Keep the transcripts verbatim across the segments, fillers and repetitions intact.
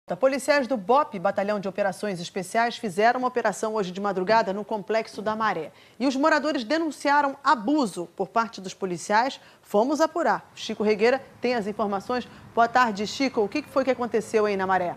Policiais do B O P, Batalhão de Operações Especiais, fizeram uma operação hoje de madrugada no Complexo da Maré. E os moradores denunciaram abuso por parte dos policiais. Fomos apurar. Chico Regueira tem as informações. Boa tarde, Chico. O que foi que aconteceu aí na Maré?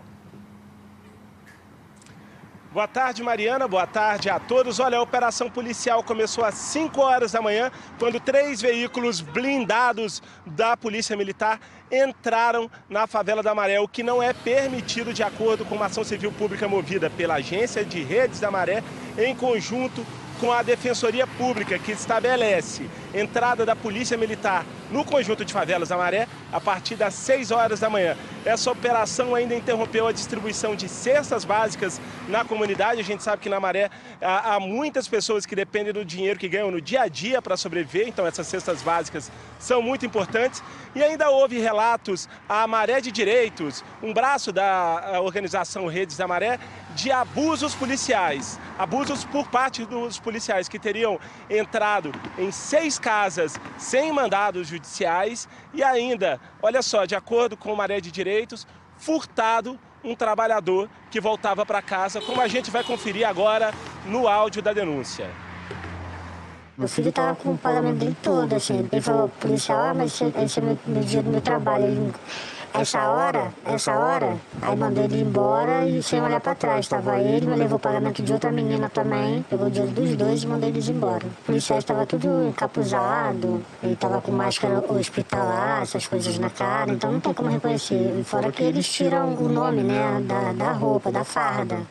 Boa tarde, Mariana. Boa tarde a todos. Olha, a operação policial começou às cinco horas da manhã, quando três veículos blindados da Polícia Militar entraram na favela da Maré, o que não é permitido de acordo com uma ação civil pública movida pela Agência de Redes da Maré, em conjunto com a Defensoria Pública, que estabelece entrada da Polícia Militar no conjunto de favelas da Maré a partir das seis horas da manhã. Essa operação ainda interrompeu a distribuição de cestas básicas na comunidade. A gente sabe que na Maré há, há muitas pessoas que dependem do dinheiro que ganham no dia a dia para sobreviver, então essas cestas básicas são muito importantes. E ainda houve relatos à Maré de Direitos, um braço da organização Redes da Maré, de abusos policiais, abusos por parte dos policiais que teriam entrado em seis casas sem mandados judiciais e ainda, olha só, de acordo com Maré de Direitos, furtado um trabalhador que voltava para casa, como a gente vai conferir agora no áudio da denúncia. Meu filho estava com o pagamento dele todo, assim, ele falou, policial, ah, mas esse, esse é meu, meu dia do meu trabalho, ele, essa hora, essa hora, aí mandou ele embora e sem olhar para trás, estava ele, me levou o pagamento de outra menina também, pegou o dinheiro dos dois e mandou eles embora. O policial estava tudo encapuzado, ele estava com máscara hospitalar, essas coisas na cara, então não tem como reconhecer, e fora que eles tiram o nome, né, da, da roupa, da farda.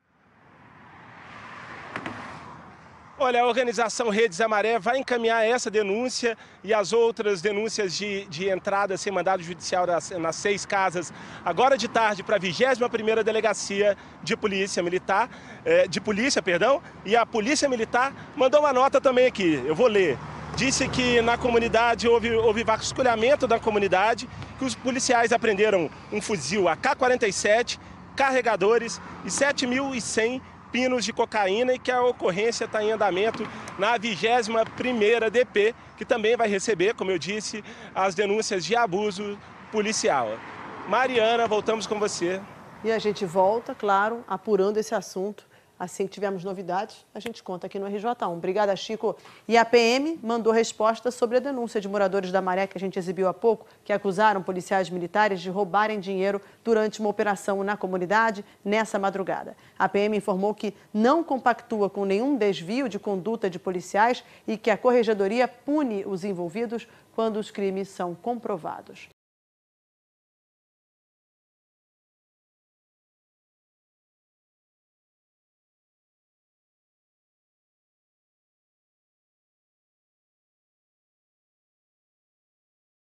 Olha, a organização Redes da Maré vai encaminhar essa denúncia e as outras denúncias de, de entrada sem mandado judicial nas, nas seis casas, agora de tarde, para a vigésima primeira Delegacia de Polícia Militar, eh, de Polícia, perdão, e a Polícia Militar mandou uma nota também aqui, eu vou ler. Disse que na comunidade houve, houve vasculhamento da comunidade, que os policiais apreenderam um fuzil A K quarenta e sete, carregadores e sete mil e cem pinos de cocaína e que a ocorrência está em andamento na vigésima primeira D P, que também vai receber, como eu disse, as denúncias de abuso policial. Mariana, voltamos com você. E a gente volta, claro, apurando esse assunto. Assim que tivermos novidades, a gente conta aqui no R J um. Obrigada, Chico. E a P M mandou resposta sobre a denúncia de moradores da Maré, que a gente exibiu há pouco, que acusaram policiais militares de roubarem dinheiro durante uma operação na comunidade nessa madrugada. A P M informou que não compactua com nenhum desvio de conduta de policiais e que a Corregedoria pune os envolvidos quando os crimes são comprovados.